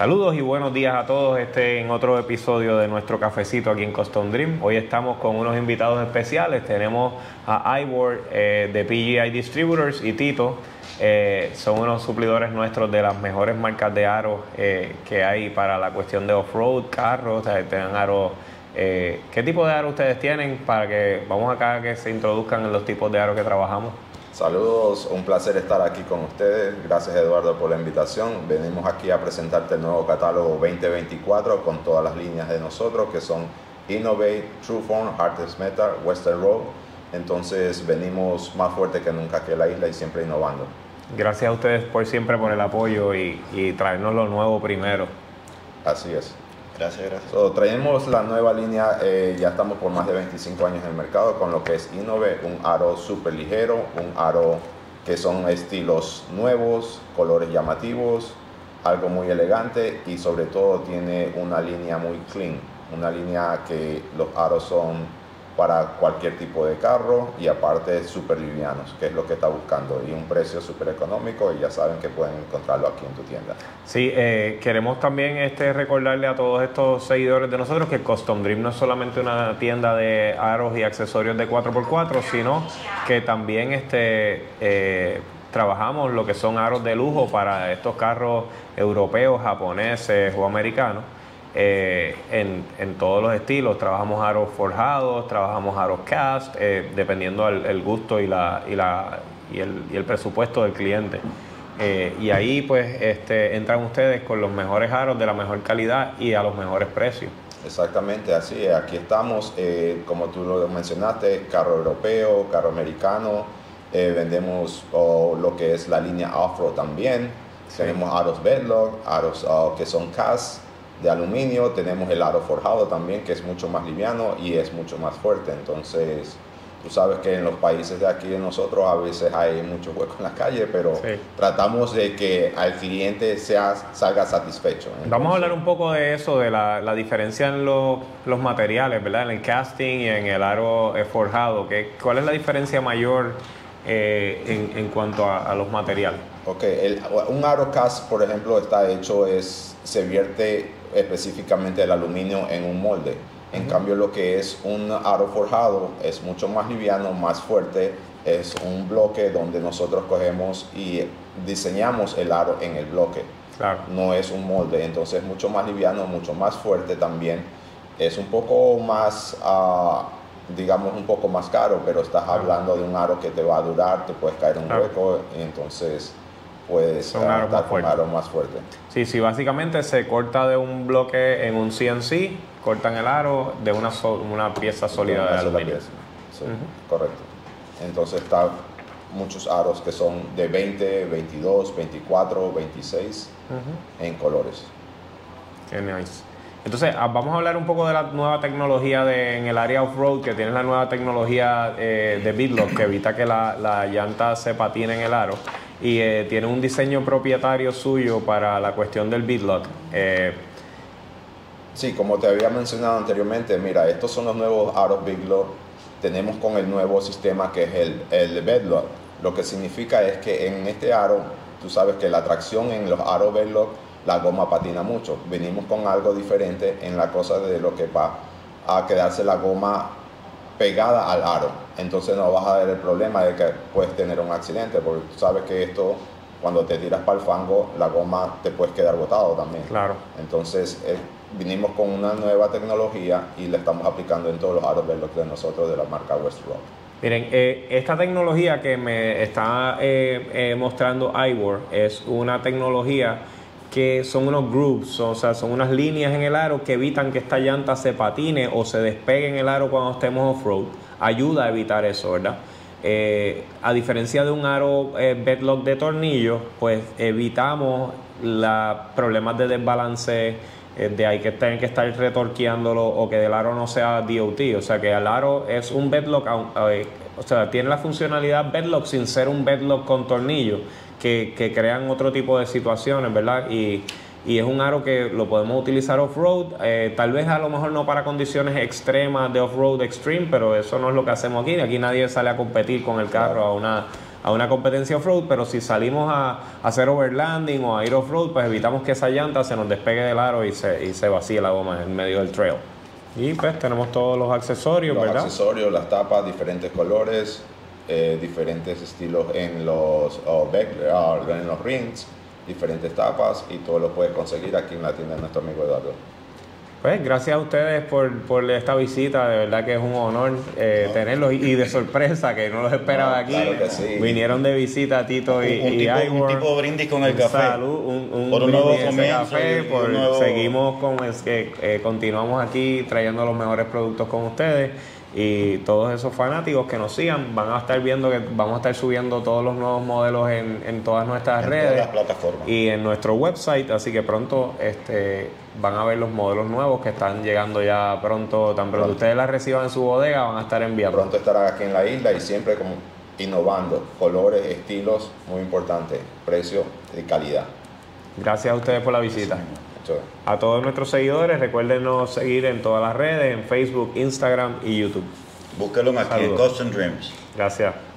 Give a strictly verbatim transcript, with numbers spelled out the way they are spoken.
Saludos y buenos días a todos, este en otro episodio de nuestro cafecito aquí en Custom Dream. Hoy estamos con unos invitados especiales, tenemos a Ivor eh, de P G I Distributors y Tito, eh, son unos suplidores nuestros de las mejores marcas de aros eh, que hay para la cuestión de off-road, carros, o sea, tengan aros. Eh, ¿Qué tipo de aros ustedes tienen? Para que vamos acá a que se introduzcan en los tipos de aros que trabajamos. Saludos, un placer estar aquí con ustedes. Gracias, Eduardo, por la invitación. Venimos aquí a presentarte el nuevo catálogo veinte veinticuatro con todas las líneas de nosotros que son Innovate, Trueform, Hardest Metal, Western Road. Entonces venimos más fuerte que nunca aquí en la isla y siempre innovando. Gracias a ustedes por siempre por el apoyo y, y traernos lo nuevo primero. Así es. Gracias, gracias. So, traemos la nueva línea, eh, ya estamos por más de veinticinco años en el mercado con lo que es Innove, un aro súper ligero, un aro que son estilos nuevos, colores llamativos, algo muy elegante y sobre todo tiene una línea muy clean, una línea que los aros son para cualquier tipo de carro y aparte súper livianos, que es lo que está buscando, y un precio súper económico y ya saben que pueden encontrarlo aquí en tu tienda. Sí, eh, queremos también este, recordarle a todos estos seguidores de nosotros que Custom Dream no es solamente una tienda de aros y accesorios de cuatro por cuatro, sino que también este, eh, trabajamos lo que son aros de lujo para estos carros europeos, japoneses o americanos. Eh, en, en todos los estilos, trabajamos aros forjados, trabajamos aros cast, eh, dependiendo el, el gusto y, la, y, la, y, el, y el presupuesto del cliente. Eh, y ahí pues este, entran ustedes con los mejores aros de la mejor calidad y a los mejores precios. Exactamente, así es. Aquí estamos, eh, como tú lo mencionaste, carro europeo, carro americano, eh, vendemos oh, lo que es la línea off-road también. Sí. Tenemos aros bedlock, aros oh, que son cast de aluminio, tenemos el aro forjado también, que es mucho más liviano y es mucho más fuerte. Entonces, tú sabes que en los países de aquí de nosotros a veces hay mucho hueco en la calle, pero sí, tratamos de que al cliente sea, salga satisfecho. Entonces, vamos a hablar un poco de eso, de la, la diferencia en los, los materiales, ¿verdad? En el casting y en el aro forjado. ¿Qué, ¿Cuál es la diferencia mayor eh, en, en cuanto a, a los materiales? Ok, el, un aro cast, por ejemplo, está hecho, es, se vierte específicamente el aluminio en un molde. En uh-huh. cambio, lo que es un aro forjado es mucho más liviano, más fuerte, es un bloque donde nosotros cogemos y diseñamos el aro en el bloque. Claro. No es un molde, entonces es mucho más liviano, mucho más fuerte también. Es un poco más, uh, digamos, un poco más caro, pero estás uh-huh. hablando de un aro que te va a durar, te puedes caer un claro. hueco, y entonces puedes un aro más fuerte. aro más fuerte. Sí, sí, básicamente se corta de un bloque en un C N C, cortan el aro de una, so, una pieza sólida de, de aluminio. Sí, uh-huh. Correcto. Entonces está muchos aros que son de veinte, veintidós, veinticuatro, veintiséis uh-huh. en colores. Qué nice. Entonces, vamos a hablar un poco de la nueva tecnología de, en el área off-road, que tiene la nueva tecnología eh, de beadlock, que evita que la, la llanta se patine en el aro. Y eh, tiene un diseño propietario suyo para la cuestión del beadlock. Eh, sí, como te había mencionado anteriormente, mira, estos son los nuevos aros beadlock. Tenemos con el nuevo sistema que es el, el beadlock. Lo que significa es que en este aro, tú sabes que la tracción en los aros beadlock, la goma patina mucho. Venimos con algo diferente en la cosa de lo que va a quedarse la goma pegada al aro, entonces no vas a ver el problema de que puedes tener un accidente, porque tú sabes que esto, cuando te tiras para el fango, la goma te puedes quedar botado también. Claro. Entonces eh, vinimos con una nueva tecnología y la estamos aplicando en todos los aros de nosotros de la marca Western Road. Miren, eh, esta tecnología que me está eh, eh, mostrando Ivor es una tecnología que son unos grooves, o sea, son unas líneas en el aro que evitan que esta llanta se patine o se despegue en el aro cuando estemos off-road. Ayuda a evitar eso, ¿verdad? Eh, a diferencia de un aro eh, bedlock de tornillos, pues evitamos los problemas de desbalance, eh, de hay que tener que estar retorqueándolo o que el aro no sea D O T. O sea, que el aro es un bedlock, eh, o sea, tiene la funcionalidad bedlock sin ser un bedlock con tornillos, Que, que crean otro tipo de situaciones, ¿verdad? Y, y es un aro que lo podemos utilizar off-road, eh, tal vez a lo mejor no para condiciones extremas de off-road extreme, pero eso no es lo que hacemos aquí. Aquí nadie sale a competir con el carro a una, a una competencia off-road, pero si salimos a, a hacer overlanding o a ir off-road, pues evitamos que esa llanta se nos despegue del aro y se, y se vacíe la goma en medio del trail. Y pues tenemos todos los accesorios, los ¿verdad? accesorios, las tapas, diferentes colores, eh, diferentes estilos en los, oh, back, oh, en los rings, diferentes tapas, y todo lo puedes conseguir aquí en la tienda de nuestro amigo Eduardo. Pues gracias a ustedes por, por esta visita, de verdad que es un honor eh, no. tenerlos, y de sorpresa, que no los esperaba no, aquí. Claro que sí. Vinieron de visita Tito y, un, un y tipo, Ivor. Un tipo brindis con el un café. Salud, un, un por un nuevo comienzo. Café, por, nuevo... Seguimos con, es que eh, continuamos aquí trayendo los mejores productos con ustedes. Y todos esos fanáticos que nos sigan van a estar viendo que vamos a estar subiendo todos los nuevos modelos en, en todas nuestras en redes, todas las plataformas y en nuestro website, así que pronto este van a ver los modelos nuevos que están llegando ya pronto. Tan pronto, pronto ustedes las reciban en su bodega, van a estar enviando. Pronto estarán aquí en la isla, y siempre como innovando, colores, estilos, muy importante, precio y calidad. Gracias a ustedes por la visita. Sí. A todos nuestros seguidores, recuérdenos seguir en todas las redes, en Facebook, Instagram y YouTube. Búsquenlo aquí en Custom Dreams. Gracias.